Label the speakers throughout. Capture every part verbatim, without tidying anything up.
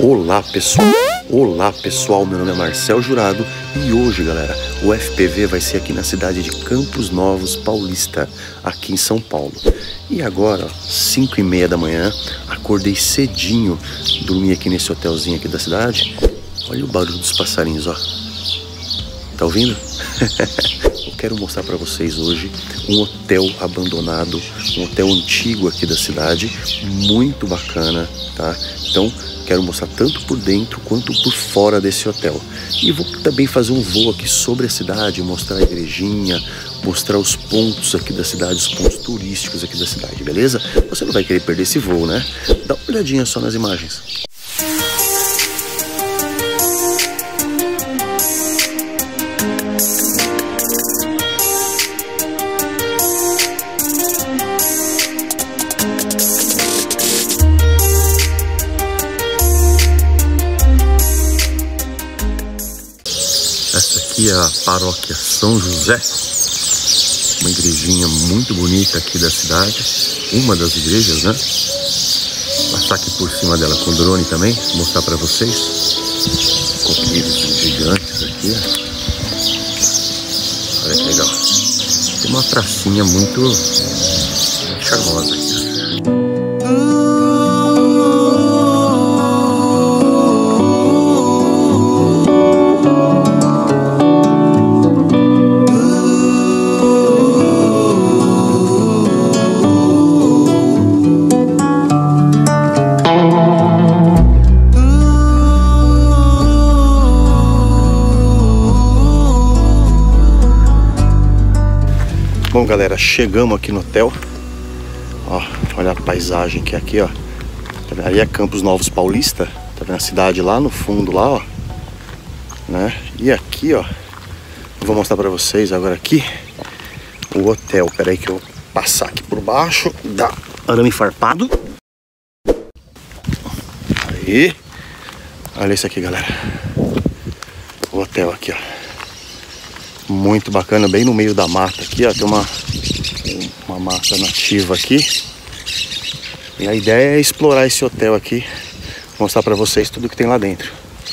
Speaker 1: Olá pessoal, olá pessoal, meu nome é Marcel Jurado e hoje, galera, o F P V vai ser aqui na cidade de Campos Novos Paulista, aqui em São Paulo. E agora, cinco e meia da manhã, acordei cedinho, dormi aqui nesse hotelzinho aqui da cidade. Olha o barulho dos passarinhos, ó. Tá ouvindo? Eu quero mostrar para vocês hoje um hotel abandonado, um hotel antigo aqui da cidade, muito bacana, tá? Então, quero mostrar tanto por dentro quanto por fora desse hotel. E vou também fazer um voo aqui sobre a cidade, mostrar a igrejinha, mostrar os pontos aqui da cidade, os pontos turísticos aqui da cidade, beleza? Você não vai querer perder esse voo, né? Dá uma olhadinha só nas imagens. Essa aqui é a paróquia São José, uma igrejinha muito bonita aqui da cidade, uma das igrejas, né? Vou passar aqui por cima dela com o drone também, mostrar para vocês. Copeiros gigantes aqui, ó. Olha que legal. Tem uma pracinha muito charmosa aqui. Bom, galera, chegamos aqui no hotel. Ó, olha a paisagem que é aqui, ó. Ali é Campos Novos Paulista. Tá vendo a cidade lá no fundo, lá, ó. Né? E aqui, ó, eu vou mostrar pra vocês agora aqui o hotel. Pera aí que eu vou passar aqui por baixo. Dá arame farpado. Aí. Olha isso aqui, galera. O hotel aqui, ó. Muito bacana, bem no meio da mata aqui, ó. Tem uma, uma mata nativa aqui. E a ideia é explorar esse hotel aqui, mostrar pra vocês tudo que tem lá dentro.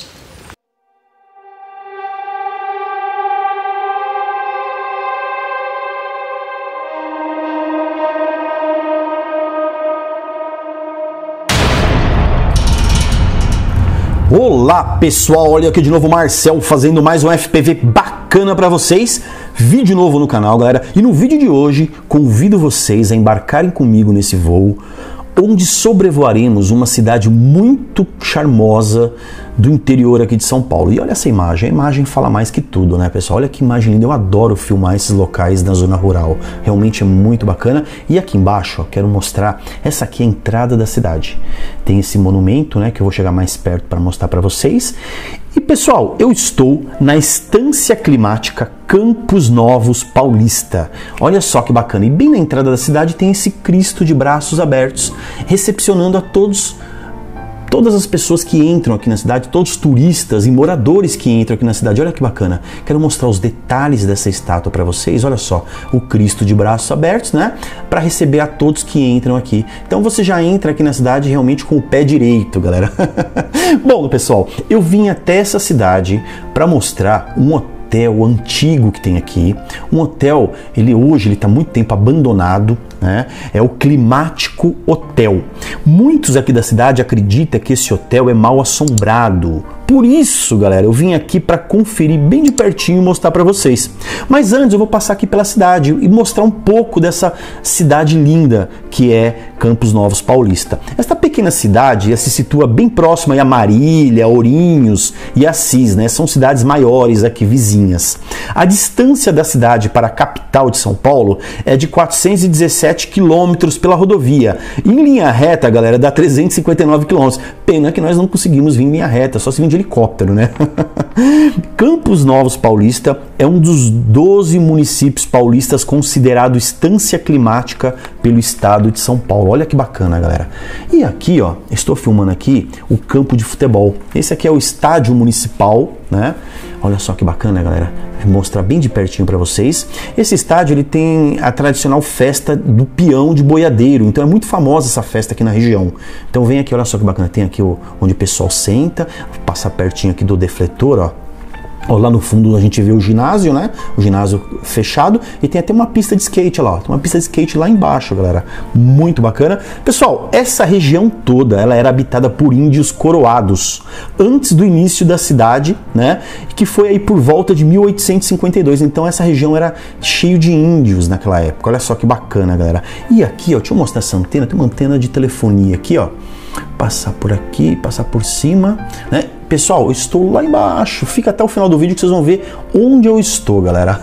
Speaker 2: Olá pessoal, olha aqui de novo o Marcel fazendo mais um F P V bacana para vocês. Vídeo novo no canal, galera. E no vídeo de hoje convido vocês a embarcarem comigo nesse voo, onde sobrevoaremos uma cidade muito charmosa do interior aqui de São Paulo. E olha essa imagem, a imagem fala mais que tudo, né, pessoal? Olha que imagem linda, eu adoro filmar esses locais na zona rural, realmente é muito bacana. E aqui embaixo, ó, quero mostrar, essa aqui é a entrada da cidade. Tem esse monumento, né, que eu vou chegar mais perto para mostrar para vocês. E pessoal, eu estou na Estância Climática Campos Novos Paulista. Olha só que bacana, e bem na entrada da cidade tem esse Cristo de braços abertos, recepcionando a todos Todas as pessoas que entram aqui na cidade, todos os turistas e moradores que entram aqui na cidade. Olha que bacana. Quero mostrar os detalhes dessa estátua para vocês. Olha só, o Cristo de braços abertos, né? Para receber a todos que entram aqui. Então você já entra aqui na cidade realmente com o pé direito, galera. Bom, pessoal, eu vim até essa cidade para mostrar um hotel. hotel antigo que tem aqui, um hotel, ele hoje ele está muito tempo abandonado, né? É o Climático Hotel. Muitos aqui da cidade acreditam que esse hotel é mal assombrado. Por isso, galera, eu vim aqui para conferir bem de pertinho e mostrar para vocês. Mas antes eu vou passar aqui pela cidade e mostrar um pouco dessa cidade linda que é Campos Novos Paulista. Esta pequena cidade se situa bem próxima a Marília, Ourinhos e Assis, né? São cidades maiores aqui vizinhas. A distância da cidade para a capital de São Paulo é de quatrocentos e dezessete quilômetros pela rodovia. Em linha reta, galera, dá trezentos e cinquenta e nove quilômetros. Pena que nós não conseguimos vir em linha reta, só se vir de helicóptero, né? Campos Novos Paulista é um dos doze municípios paulistas considerado estância climática pelo estado de São Paulo. Olha que bacana, galera. E aqui, ó, estou filmando aqui o campo de futebol. Esse aqui é o estádio municipal, né? Olha só que bacana, galera. Vou mostrar bem de pertinho para vocês. Esse estádio, ele tem a tradicional festa do peão de boiadeiro. Então é muito famosa essa festa aqui na região. Então vem aqui, olha só que bacana. Tem aqui o, onde o pessoal senta. Vou passar pertinho aqui do defletor, ó. Ó, lá no fundo a gente vê o ginásio, né? O ginásio fechado, e tem até uma pista de skate lá, ó. Tem uma pista de skate lá embaixo, galera. Muito bacana. Pessoal, essa região toda, ela era habitada por índios coroados antes do início da cidade, né? Que foi aí por volta de mil oitocentos e cinquenta e dois. Então essa região era cheio de índios naquela época. Olha só que bacana, galera. E aqui, ó, deixa eu mostrar essa antena. Tem uma antena de telefonia aqui, ó. Passar por aqui, passar por cima, né? Pessoal, eu estou lá embaixo. Fica até o final do vídeo que vocês vão ver onde eu estou, galera.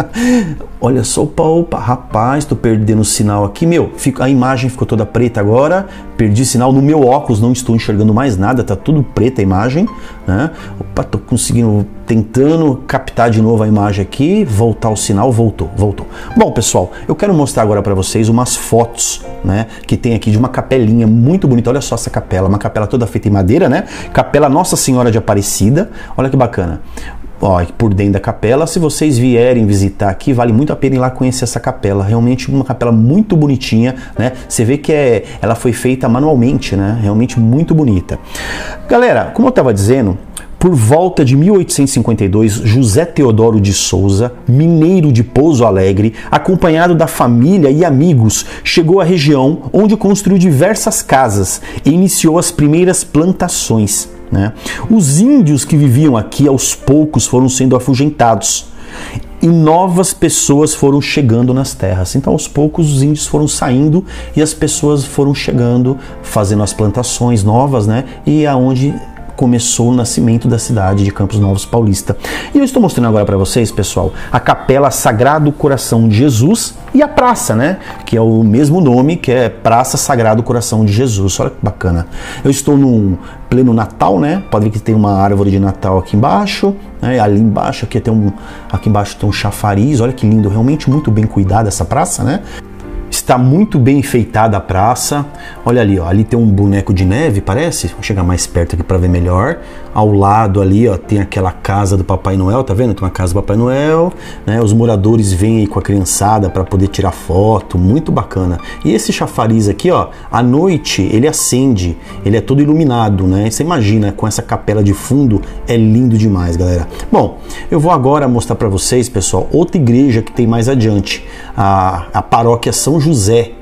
Speaker 2: Olha só, opa, opa, rapaz, tô perdendo o sinal aqui, meu. A imagem ficou toda preta agora. Perdi sinal no meu óculos, não estou enxergando mais nada, tá tudo preta a imagem, né? Opa, tô conseguindo, tentando captar de novo a imagem aqui, voltar o sinal, voltou, voltou. Bom, pessoal, eu quero mostrar agora para vocês umas fotos, né, que tem aqui de uma capelinha muito bonita. Olha só essa capela, uma capela toda feita em madeira, né? Capela Nossa Senhora de Aparecida. Olha que bacana. Ó, por dentro da capela, se vocês vierem visitar aqui, vale muito a pena ir lá conhecer essa capela. Realmente uma capela muito bonitinha, né? Você vê que é, ela foi feita manualmente, né? Realmente muito bonita. Galera, como eu estava dizendo, por volta de mil oitocentos e cinquenta e dois, José Teodoro de Souza, mineiro de Pouso Alegre, acompanhado da família e amigos, chegou à região onde construiu diversas casas e iniciou as primeiras plantações, né? Os índios que viviam aqui aos poucos foram sendo afugentados e novas pessoas foram chegando nas terras. Então aos poucos os índios foram saindo e as pessoas foram chegando, fazendo as plantações novas, né? E aonde começou o nascimento da cidade de Campos Novos Paulista. E eu estou mostrando agora para vocês, pessoal, a Capela Sagrado Coração de Jesus e a praça, né? Que é o mesmo nome, que é Praça Sagrado Coração de Jesus. Olha que bacana. Eu estou no pleno Natal, né? Pode ver que tem uma árvore de Natal aqui embaixo, né? Ali embaixo, aqui tem um, aqui embaixo tem um chafariz. Olha que lindo, realmente muito bem cuidada essa praça, né? Está muito bem enfeitada a praça. Olha ali, ó, ali tem um boneco de neve, parece. Vou chegar mais perto aqui para ver melhor. Ao lado ali, ó, tem aquela casa do Papai Noel, tá vendo? Tem uma casa do Papai Noel, né? Os moradores vêm aí com a criançada para poder tirar foto, muito bacana. E esse chafariz aqui, ó, à noite ele acende, ele é todo iluminado, né? Você imagina, com essa capela de fundo, é lindo demais, galera. Bom, eu vou agora mostrar para vocês, pessoal, outra igreja que tem mais adiante, a, a paróquia São José.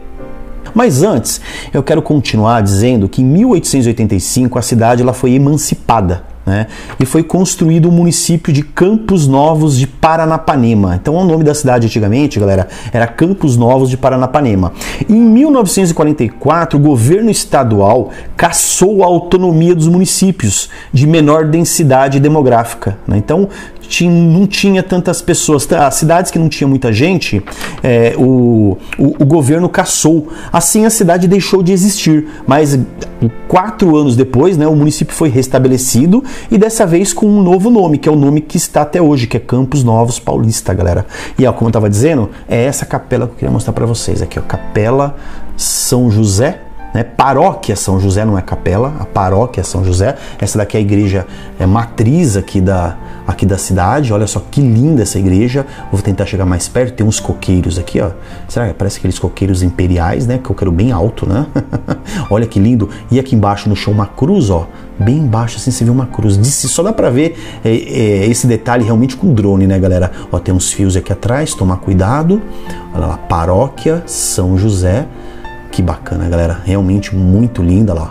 Speaker 2: Mas antes, eu quero continuar dizendo que em mil oitocentos e oitenta e cinco a cidade ela foi emancipada, né? E foi construído o município de Campos Novos de Paranapanema. Então o nome da cidade antigamente, galera, era Campos Novos de Paranapanema. E em mil novecentos e quarenta e quatro, o governo estadual cassou a autonomia dos municípios de menor densidade demográfica, né? Então tinha, não tinha tantas pessoas, as cidades que não tinha muita gente, é, o, o, o governo cassou. Assim a cidade deixou de existir, mas quatro anos depois, né, o município foi restabelecido e dessa vez com um novo nome, que é o nome que está até hoje, que é Campos Novos Paulista, galera. E ó, como eu estava dizendo, é essa capela que eu queria mostrar para vocês aqui, ó, Capela São José, né? Paróquia São José, não é capela, a paróquia São José. Essa daqui é a igreja é, matriz aqui da, aqui da cidade. Olha só que linda essa igreja. Vou tentar chegar mais perto. Tem uns coqueiros aqui, ó. Será que parece aqueles coqueiros imperiais, né? Coqueiro bem alto, né? Olha que lindo. E aqui embaixo no chão uma cruz, ó. Bem embaixo assim você vê uma cruz. Disse, só dá pra ver é, é, esse detalhe realmente com drone, né, galera? Ó, tem uns fios aqui atrás, tomar cuidado. Olha lá, Paróquia São José. Que bacana, galera, realmente muito linda lá,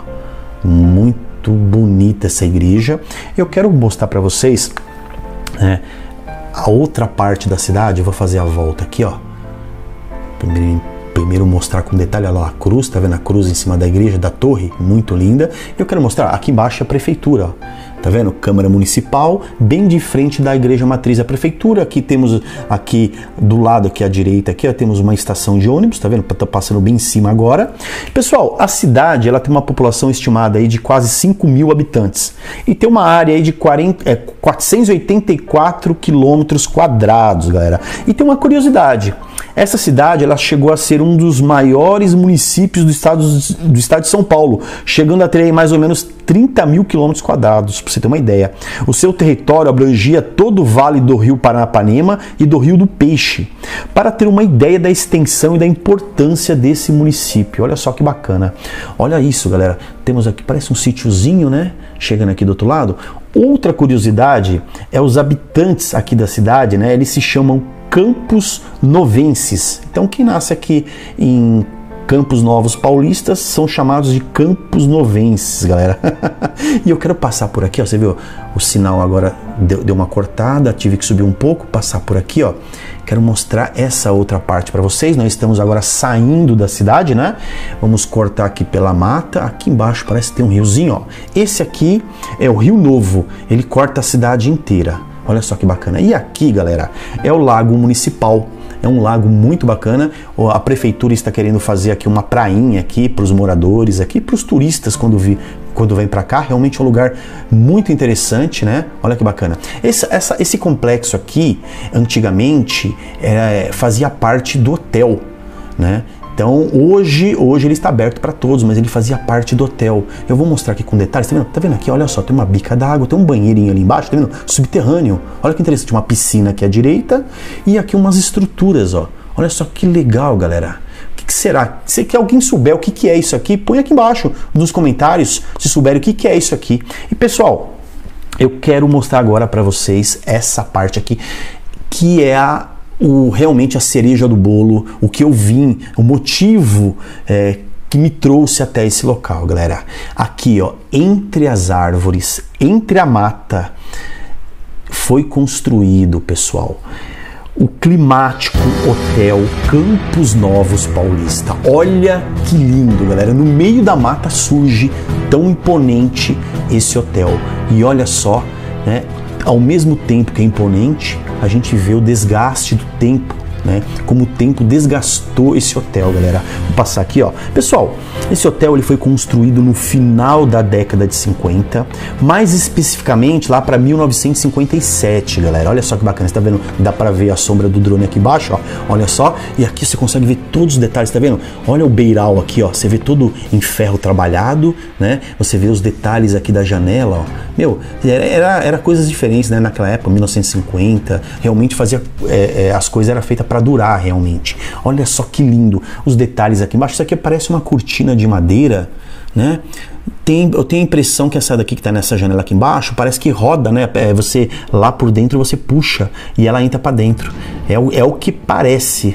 Speaker 2: muito bonita essa igreja. Eu quero mostrar para vocês é, a outra parte da cidade. Eu vou fazer a volta aqui, ó. Primeiro, primeiro mostrar com detalhe, olha lá a cruz, tá vendo a cruz em cima da igreja, da torre, muito linda. Eu quero mostrar aqui embaixo a prefeitura, ó. Tá vendo? Câmara Municipal, bem de frente da igreja matriz da prefeitura. Aqui temos, aqui do lado, aqui à direita, aqui ó, temos uma estação de ônibus, tá vendo? Tá passando bem em cima agora. Pessoal, a cidade, ela tem uma população estimada aí de quase cinco mil habitantes. E tem uma área aí de quarenta, é, quatrocentos e oitenta e quatro quilômetros quadrados, galera. E tem uma curiosidade. Essa cidade, ela chegou a ser um dos maiores municípios do estado, do estado de São Paulo, chegando a ter aí mais ou menos trinta mil quilômetros quadrados, para você ter uma ideia. O seu território abrangia todo o vale do rio Paranapanema e do rio do Peixe, para ter uma ideia da extensão e da importância desse município. Olha só que bacana. Olha isso, galera. Temos aqui, parece um sítiozinho, né? Chegando aqui do outro lado. Outra curiosidade é os habitantes aqui da cidade, né? Eles se chamam Campos Novenses. Então quem nasce aqui em Campos Novos paulistas são chamados de Campos Novenses, galera. E eu quero passar por aqui, ó. Você viu? O sinal agora deu, deu uma cortada, tive que subir um pouco, passar por aqui, ó. Quero mostrar essa outra parte para vocês. Nós estamos agora saindo da cidade, né? Vamos cortar aqui pela mata. Aqui embaixo parece que tem um riozinho, ó. Esse aqui é o Rio Novo. Ele corta a cidade inteira. Olha só que bacana. E aqui, galera, é o Lago Municipal. É um lago muito bacana. A prefeitura está querendo fazer aqui uma prainha aqui para os moradores, aqui para os turistas quando vi, quando vem para cá. Realmente é um lugar muito interessante, né? Olha que bacana. Esse, essa, esse complexo aqui, antigamente, é, fazia parte do hotel, né? Então hoje, hoje ele está aberto para todos, mas ele fazia parte do hotel. Eu vou mostrar aqui com detalhes, tá vendo? Tá vendo aqui? Olha só, tem uma bica d'água, tem um banheirinho ali embaixo, tá vendo? Subterrâneo. Olha que interessante, uma piscina aqui à direita e aqui umas estruturas, ó. Olha só que legal, galera. O que, que será? Se que alguém souber o que, que é isso aqui, põe aqui embaixo nos comentários se souberem o que, que é isso aqui. E pessoal, eu quero mostrar agora para vocês essa parte aqui, que é a O, realmente a cereja do bolo, o que eu vim, o motivo é, que me trouxe até esse local, galera. Aqui, ó, entre as árvores, entre a mata, foi construído, pessoal, o climático Hotel Campos Novos Paulista. Olha que lindo, galera. No meio da mata surge tão imponente esse hotel. E olha só, né? Ao mesmo tempo que é imponente, a gente vê o desgaste do tempo, né? Como o tempo desgastou esse hotel, galera. Vou passar aqui, ó. Pessoal, esse hotel ele foi construído no final da década de cinquenta, mais especificamente lá para mil novecentos e cinquenta e sete, galera. Olha só que bacana, você tá vendo? Dá para ver a sombra do drone aqui embaixo, ó. Olha só, e aqui você consegue ver todos os detalhes, tá vendo? Olha o beiral aqui, ó. Você vê todo em ferro trabalhado, né? Você vê os detalhes aqui da janela, ó. Meu, era, era, era coisas diferentes, né? Naquela época, mil novecentos e cinquenta, realmente fazia, é, é, as coisas eram feitas para durar realmente. Olha só que lindo os detalhes aqui embaixo. Isso aqui parece uma cortina de madeira, né? Tem, eu tenho a impressão que essa daqui que está nessa janela aqui embaixo parece que roda, né? É, você lá por dentro você puxa e ela entra para dentro. É o, é o que parece.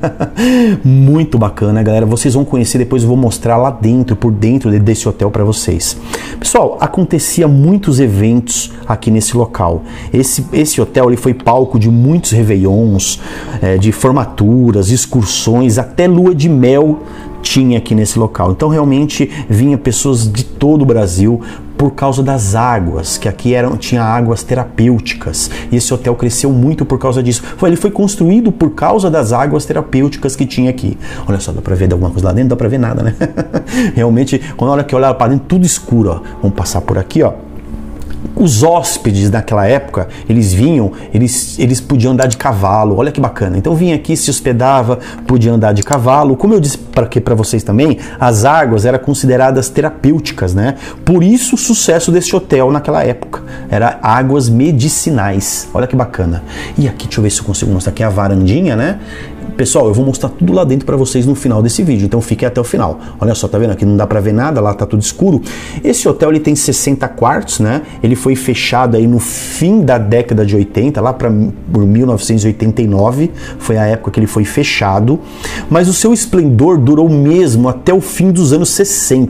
Speaker 2: Muito bacana, galera. Vocês vão conhecer, depois eu vou mostrar lá dentro, por dentro desse hotel para vocês. Pessoal, acontecia muitos eventos aqui nesse local. Esse, esse hotel ele foi palco de muitos réveillons, é, de formaturas, excursões, até lua de mel tinha aqui nesse local. Então realmente vinha pessoas de todo o Brasil por causa das águas, que aqui eram, tinha águas terapêuticas. E esse hotel cresceu muito por causa disso. Foi, ele foi construído por causa das águas terapêuticas que tinha aqui. Olha só, dá pra ver alguma coisa lá dentro? Dá pra ver nada, né? Realmente, quando olha que olhava para dentro, tudo escuro, ó. Vamos passar por aqui, ó. Os hóspedes naquela época, eles vinham, eles, eles podiam andar de cavalo, olha que bacana. Então vinha aqui, se hospedava, podia andar de cavalo. Como eu disse para que para vocês também, as águas eram consideradas terapêuticas, né? Por isso o sucesso desse hotel naquela época. Era águas medicinais, olha que bacana. E aqui, deixa eu ver se eu consigo mostrar aqui a varandinha, né? Pessoal, eu vou mostrar tudo lá dentro para vocês no final desse vídeo, então fiquem até o final. Olha só, tá vendo? Aqui não dá para ver nada, lá tá tudo escuro. Esse hotel ele tem sessenta quartos, né? Ele foi fechado aí no fim da década de oitenta, lá para por mil novecentos e oitenta e nove, foi a época que ele foi fechado, mas o seu esplendor durou mesmo até o fim dos anos sessenta.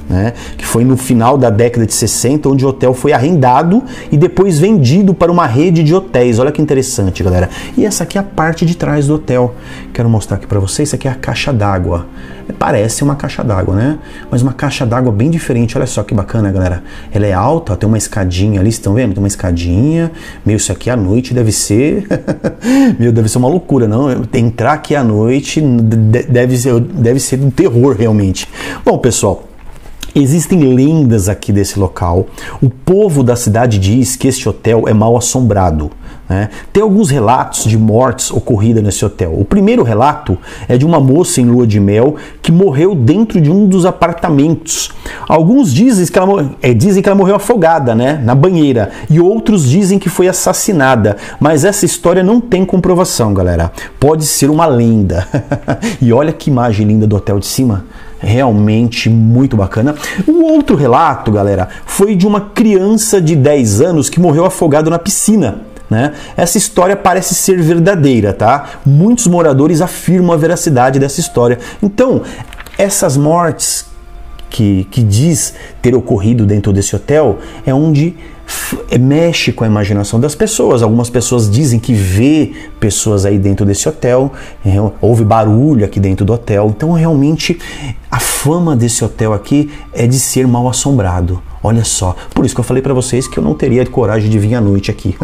Speaker 2: né? Que foi no final da década de sessenta, onde o hotel foi arrendado e depois vendido para uma rede de hotéis. Olha que interessante, galera. E essa aqui é a parte de trás do hotel. Quero mostrar aqui para vocês. Isso aqui é a caixa d'água. Parece uma caixa d'água, né? Mas uma caixa d'água bem diferente. Olha só que bacana, galera. Ela é alta, tem uma escadinha ali, vocês estão vendo? Tem uma escadinha. Meu, isso aqui à noite deve ser... Meu, deve ser uma loucura, não? Entrar aqui à noite deve ser, deve ser um terror, realmente. Bom, pessoal, existem lendas aqui desse local. O povo da cidade diz que este hotel é mal assombrado, né? Tem alguns relatos de mortes ocorridas nesse hotel. O primeiro relato é de uma moça em lua de mel que morreu dentro de um dos apartamentos. Alguns dizem que ela, é, dizem que ela morreu afogada, né, na banheira, e outros dizem que foi assassinada. Mas essa história não tem comprovação, galera. Pode ser uma lenda. E olha que imagem linda do hotel de cima. Realmente muito bacana. Um outro relato, galera, foi de uma criança de dez anos que morreu afogado na piscina, né? Essa história parece ser verdadeira, tá? Muitos moradores afirmam a veracidade dessa história. Então, essas mortes que, que diz ter ocorrido dentro desse hotel é onde mexe com a imaginação das pessoas. Algumas pessoas dizem que vê pessoas aí dentro desse hotel, houve barulho aqui dentro do hotel. Então realmente a fama desse hotel aqui é de ser mal assombrado. Olha só, por isso que eu falei pra vocês que eu não teria coragem de vir à noite aqui.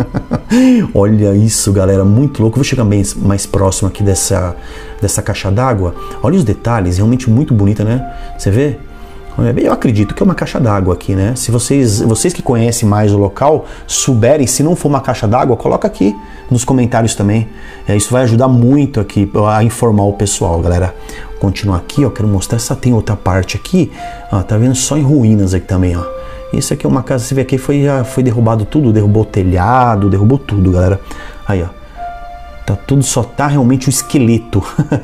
Speaker 2: Olha isso, galera, muito louco. Vou chegar bem mais próximo aqui dessa, dessa caixa d'água. Olha os detalhes, realmente muito bonita, né? Você vê? Eu acredito que é uma caixa d'água aqui, né? Se vocês, vocês que conhecem mais o local souberem, se não for uma caixa d'água, coloca aqui nos comentários também. É, isso vai ajudar muito aqui a informar o pessoal, galera. Continuar aqui, ó, quero mostrar essa, tem outra parte aqui, ó, tá vendo só em ruínas aqui também, ó. Isso aqui é uma casa, você vê aqui, foi, já foi derrubado tudo, derrubou o telhado, derrubou tudo, galera. Aí, ó. Tá tudo, só tá realmente o esqueleto.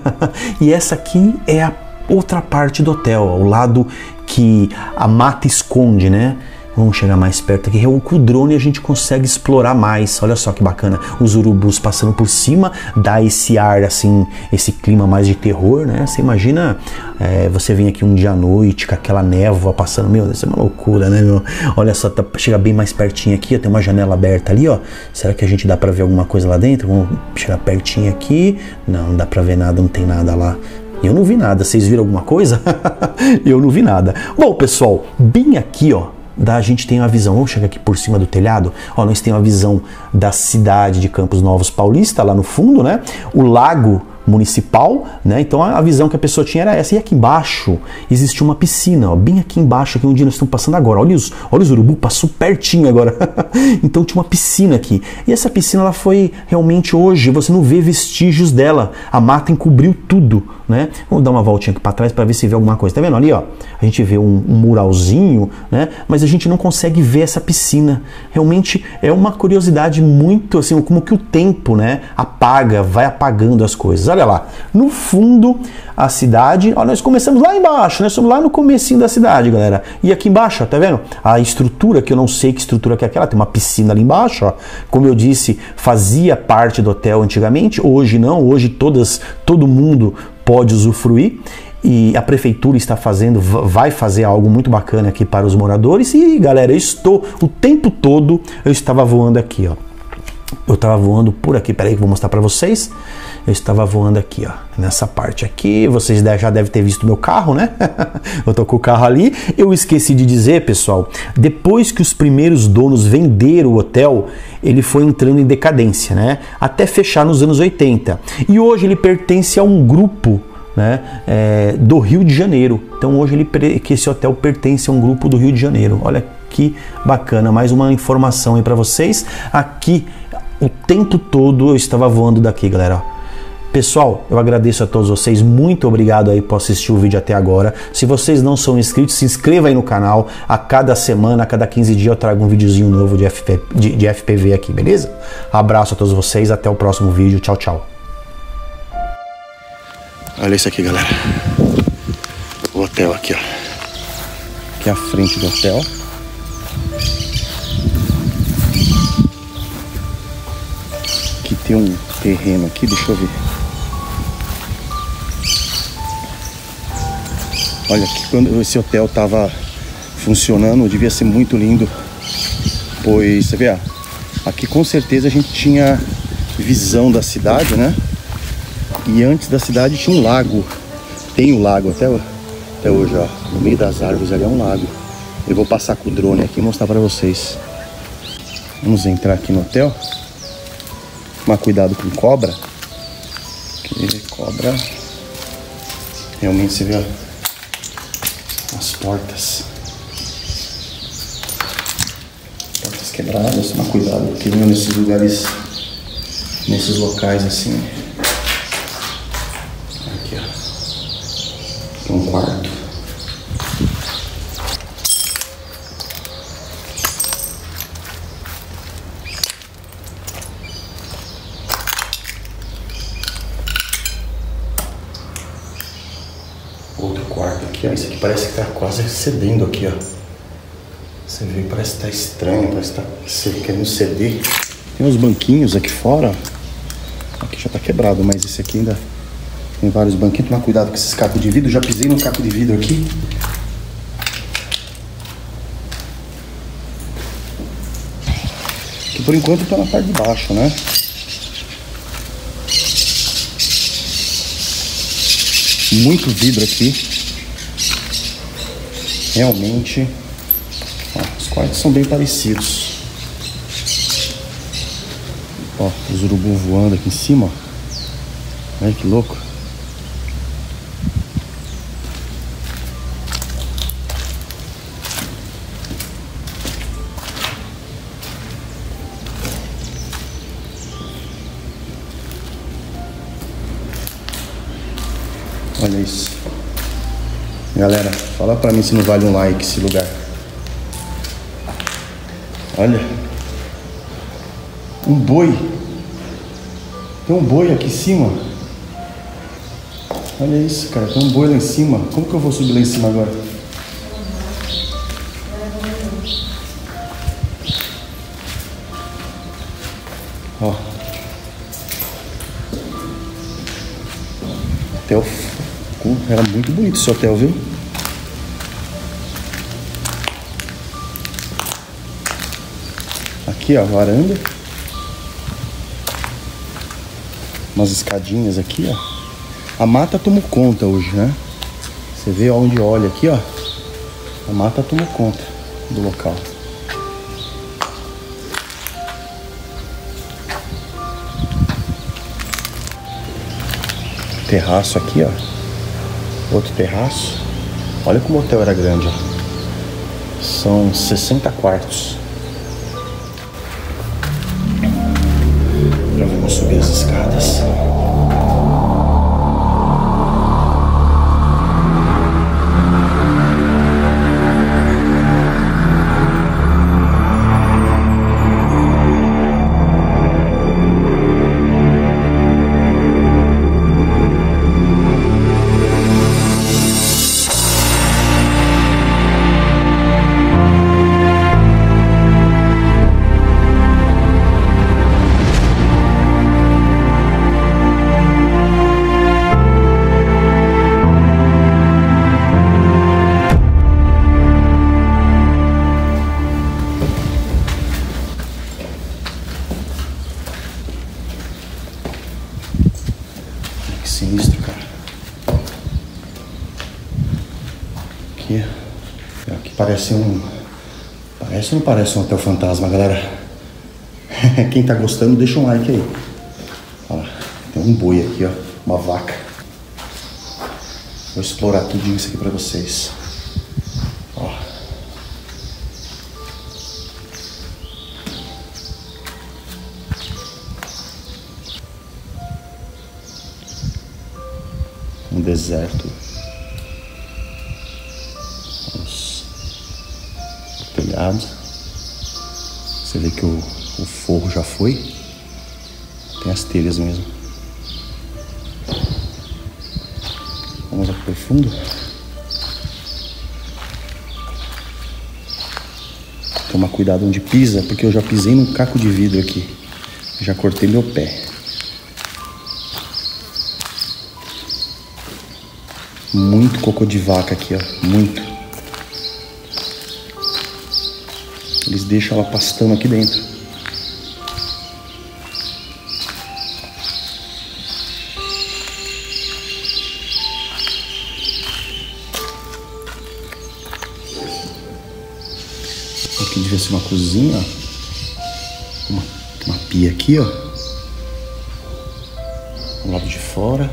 Speaker 2: E essa aqui é a outra parte do hotel, ó, o lado que a mata esconde, né? Vamos chegar mais perto aqui. Com o drone a gente consegue explorar mais. Olha só que bacana. Os urubus passando por cima, dá esse ar, assim, esse clima mais de terror, né? Você imagina, é, você vem aqui um dia à noite com aquela névoa passando. Meu, isso é uma loucura, né, meu? Olha só, tá, chega bem mais pertinho aqui, ó, tem uma janela aberta ali, ó. Será que a gente dá pra ver alguma coisa lá dentro? Vamos chegar pertinho aqui. Não, não dá pra ver nada, não tem nada lá. Eu não vi nada. Vocês viram alguma coisa? Eu não vi nada. Bom, pessoal, bem aqui, ó, da, a gente tem uma visão. Vamos chegar aqui por cima do telhado. Ó, nós temos uma visão da cidade de Campos Novos Paulista, lá no fundo, né? O lago municipal, né? Então a visão que a pessoa tinha era essa. E aqui embaixo existia uma piscina, ó, bem aqui embaixo, aqui onde nós estamos passando agora. Olha os, olha os urubu, passou pertinho agora. Então tinha uma piscina aqui. E essa piscina, ela foi realmente hoje, você não vê vestígios dela. A mata encobriu tudo, né? Vamos dar uma voltinha aqui para trás para ver se vê alguma coisa. Tá vendo ali, ó? A gente vê um, um muralzinho, né? Mas a gente não consegue ver essa piscina. Realmente é uma curiosidade muito assim, como que o tempo, né, apaga, vai apagando as coisas. Olha lá, no fundo a cidade, ó, nós começamos lá embaixo, nós estamos lá no comecinho da cidade, galera. E aqui embaixo, ó, tá vendo? A estrutura, que eu não sei que estrutura que é aquela, tem uma piscina ali embaixo, ó. Como eu disse, fazia parte do hotel antigamente, hoje não, hoje todas, todo mundo pode usufruir. E a prefeitura está fazendo, vai fazer algo muito bacana aqui para os moradores. E galera, eu estou, o tempo todo eu estava voando aqui, ó. Eu estava voando por aqui, peraí que eu vou mostrar para vocês. Eu estava voando aqui, ó, nessa parte aqui. Vocês já devem ter visto meu carro, né? Eu tô com o carro ali. Eu esqueci de dizer, pessoal, depois que os primeiros donos venderam o hotel, ele foi entrando em decadência, né? Até fechar nos anos oitenta. E hoje ele pertence a um grupo, né, é, do Rio de Janeiro. Então hoje ele, que esse hotel pertence a um grupo do Rio de Janeiro. Olha que bacana, mais uma informação aí para vocês. Aqui o tempo todo eu estava voando daqui, galera. Pessoal, eu agradeço a todos vocês, muito obrigado aí por assistir o vídeo até agora. Se vocês não são inscritos, se inscreva aí no canal. A cada semana, a cada quinze dias eu trago um videozinho novo de, F P, de, de F P V aqui, beleza? Abraço a todos vocês, até o próximo vídeo, tchau, tchau.
Speaker 1: Olha isso aqui, galera. O hotel aqui, ó. Aqui é a frente do hotel. Aqui tem um terreno aqui, deixa eu ver. Olha aqui, quando esse hotel tava funcionando, devia ser muito lindo. Pois, você vê, ó, aqui com certeza a gente tinha visão da cidade, né? E antes da cidade tinha um lago. Tem um lago até, até hoje, ó. No meio das árvores ali é um lago. Eu vou passar com o drone aqui e mostrar pra vocês. Vamos entrar aqui no hotel. Tomar cuidado com cobra. Porque cobra... Realmente você vê, ó, as portas. Portas quebradas. Tomar cuidado porque nesses lugares... Nesses locais assim. Aqui, ó. Tem um quarto. Outro quarto aqui, ó. Esse aqui parece que tá quase cedendo aqui, ó. Você vê, parece que tá estranho, parece que tá querendo ceder. Tem uns banquinhos aqui fora. Aqui já tá quebrado, mas esse aqui ainda tem vários banquinhos. Tomar cuidado com esses cacos de vidro. Já pisei no caco de vidro aqui. Que por enquanto tá na parte de baixo, né? Muito vidro aqui. Realmente, ó, os quartos são bem parecidos. Ó, os urubus voando aqui em cima, ó. Olha que louco. Olha isso. Galera, fala pra mim se não vale um like esse lugar. Olha. Um boi. Tem um boi aqui em cima. Olha isso, cara. Tem um boi lá em cima. Como que eu vou subir lá em cima agora? Ó. Hotel. Era muito bonito esse hotel, viu? Aqui, ó, varanda. Umas escadinhas aqui, ó. A mata tomou conta hoje, né? Você vê onde olha aqui, ó. A mata tomou conta do local. Terraço aqui, ó. Outro terraço. Olha como o hotel era grande, ó. São sessenta quartos. Agora vamos subir as escadas. Sinistro, cara. Aqui, aqui parece um... Parece ou não parece um hotel fantasma, galera? Quem tá gostando, deixa um like aí. Olha lá, tem um boi aqui, ó. Uma vaca. Vou explorar tudo isso aqui pra vocês. Ó. Um deserto. Os telhados. Você vê que o, o forro já foi. Tem as telhas mesmo. Vamos aqui pro fundo. Tomar cuidado onde pisa, porque eu já pisei num caco de vidro aqui. Já cortei meu pé. Muito cocô de vaca aqui, ó. Muito. Eles deixam ela pastando aqui dentro. Aqui devia ser uma cozinha, ó. Uma, uma pia aqui, ó. Do lado de fora.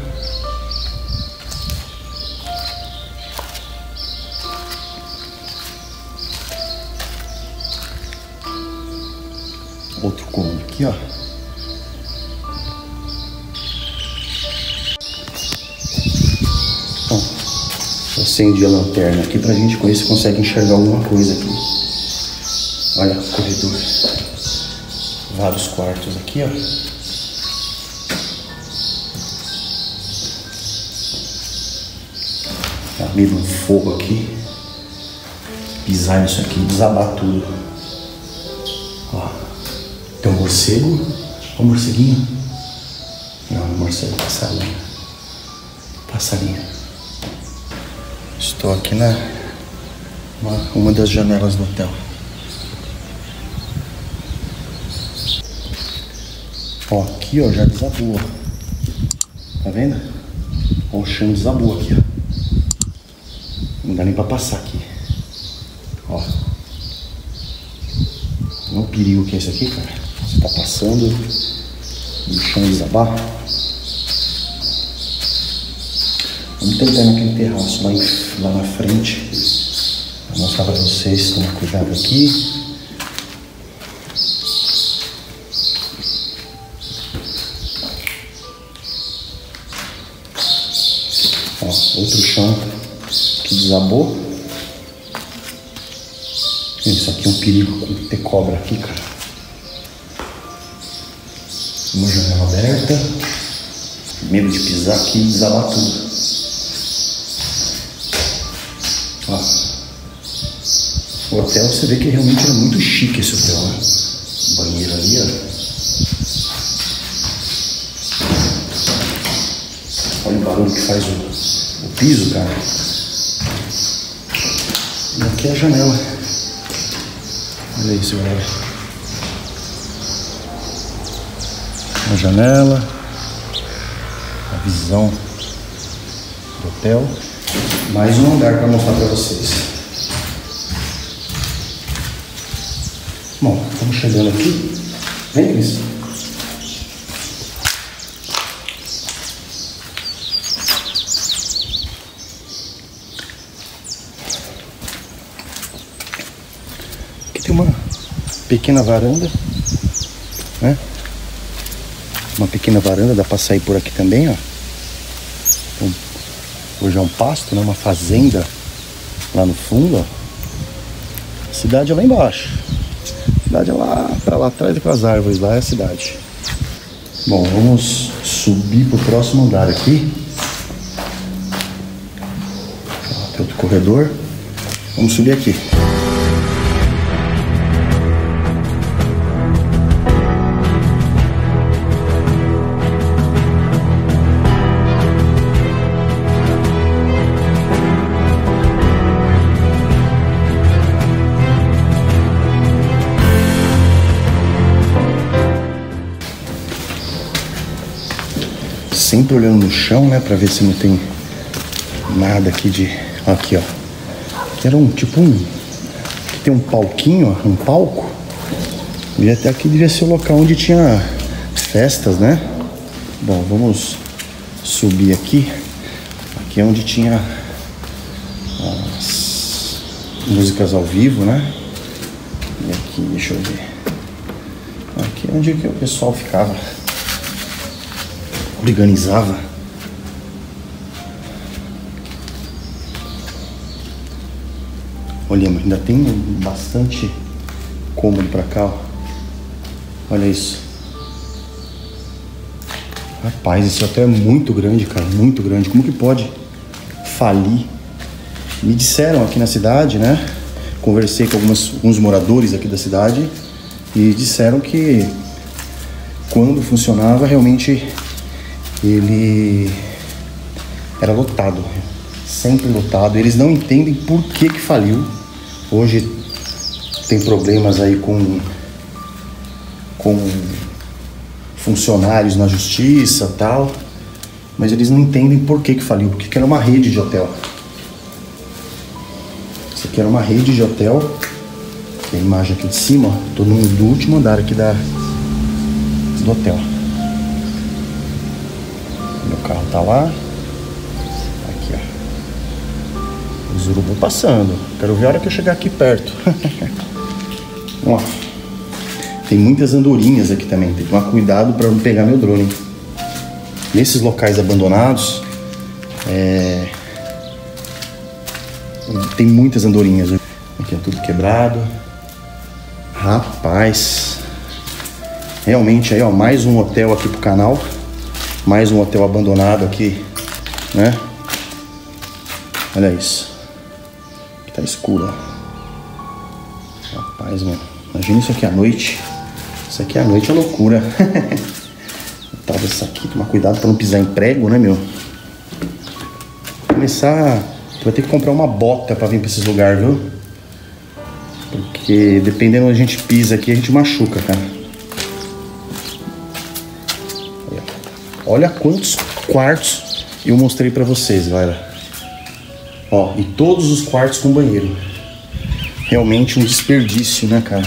Speaker 1: Outro cômodo aqui, ó. Bom, eu acendi a lanterna aqui pra gente ver se consegue enxergar alguma coisa aqui. Olha o corredor. Vários quartos aqui, ó. Tá meio um fogo aqui. Pisar nisso aqui, desabar tudo. Ó. Tem um morcego. Ó o morceguinho. Não, o morcego, passarinho. Passarinho. Estou aqui na uma, uma das janelas do hotel. Ó, aqui ó, já desabou. Tá vendo? Ó, o chão desabou aqui, ó. Não dá nem pra passar aqui. Ó. Olha o perigo que é isso aqui, cara. Você tá passando e o chão desabar. Vamos tentar ir naquele terraço lá, em, lá na frente. Vou mostrar pra vocês. Tomar cuidado aqui. Ó, outro chão que desabou. Isso aqui é um perigo ter cobra aqui, cara. Uma janela aberta. Medo de pisar aqui e desabar tudo. Ó. O hotel, você vê que realmente era muito chique esse hotel, né? Banheiro ali, ó. Olha o barulho que faz o, o piso, cara. E aqui é a janela. Olha isso, galera. A janela. A visão do hotel. Mais um andar para mostrar para vocês. Bom, estamos chegando aqui. Vem, Cris. Aqui tem uma pequena varanda, né? Uma pequena varanda, dá para sair por aqui também, ó. Então, hoje é um pasto, né? Uma fazenda lá no fundo, ó. A cidade é lá embaixo. A cidade é lá, pra lá atrás daquelas árvores, lá é a cidade. Bom, vamos subir pro próximo andar aqui. Tem outro corredor. Vamos subir aqui. Sempre olhando no chão, né, pra ver se não tem nada aqui de... Aqui, ó. Aqui era um, tipo um... Aqui tem um palquinho, ó, um palco. E até aqui devia ser o local onde tinha festas, né? Bom, vamos subir aqui. Aqui é onde tinha as músicas ao vivo, né? E aqui, deixa eu ver. Aqui é onde que o pessoal ficava... organizava. Olha, ainda tem bastante cômodo pra cá, ó. Olha isso. Rapaz, esse hotel é muito grande, cara, muito grande. Como que pode falir? Me disseram aqui na cidade, né? Conversei com algumas, alguns moradores aqui da cidade e disseram que quando funcionava realmente ele era lotado, sempre lotado. Eles não entendem por que que faliu. Hoje tem problemas aí com, com funcionários na justiça e tal, mas eles não entendem por que que faliu, porque que era uma rede de hotel. Isso aqui era uma rede de hotel. Tem a imagem aqui de cima, ó, tô no do último andar aqui da, do hotel. Meu carro tá lá. Aqui, ó. Os urubu passando. Quero ver a hora que eu chegar aqui perto. Ó. Tem muitas andorinhas aqui também. Tem que tomar cuidado para não pegar meu drone. Nesses locais abandonados, é... tem muitas andorinhas. Aqui é tudo quebrado. Rapaz, realmente aí, ó, mais um hotel aqui pro canal, mais um hotel abandonado aqui, né? Olha isso, aqui tá escuro, ó. Rapaz, mano, imagina isso aqui à noite. Isso aqui à noite é loucura. Tal dessa aqui, tomar cuidado pra não pisar em prego, né, meu? Começar, tu vai ter que comprar uma bota pra vir pra esses lugares, viu? Porque dependendo onde a gente pisa aqui, a gente machuca, cara. Olha quantos quartos eu mostrei pra vocês, galera. Ó, e todos os quartos com banheiro. Realmente um desperdício, né, cara?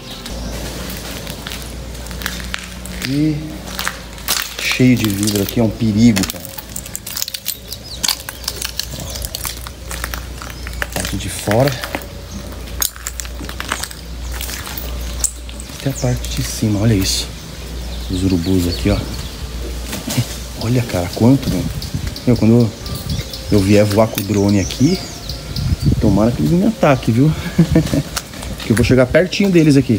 Speaker 1: E cheio de vidro aqui, é um perigo, cara. Ó, parte de fora. Até a parte de cima, olha isso. Os urubus aqui, ó. Olha, cara, quanto, mano. Meu, quando eu, eu vier voar com o drone aqui, tomara que eles me ataquem, viu? Que eu vou chegar pertinho deles aqui.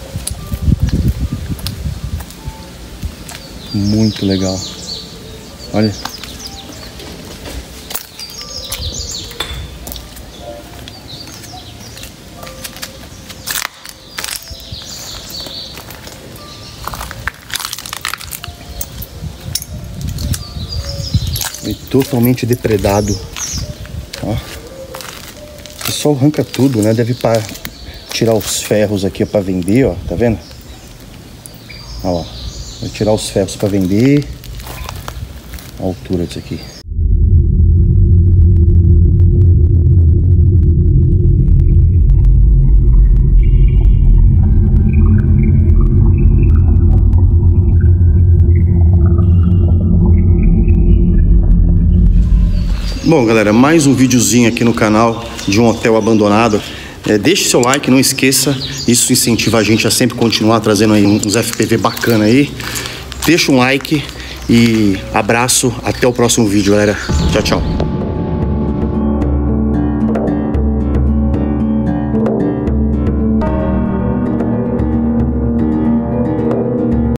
Speaker 1: Muito legal. Olha. Totalmente depredado. Ó. O pessoal arranca tudo, né? Deve para tirar os ferros aqui para vender, ó. Tá vendo? Ó lá. Vai tirar os ferros para vender. A altura disso aqui. Bom, galera, mais um videozinho aqui no canal de um hotel abandonado. É, deixe seu like, não esqueça, isso incentiva a gente a sempre continuar trazendo aí uns F P V bacana aí. Deixa um like e abraço, até o próximo vídeo, galera. Tchau, tchau.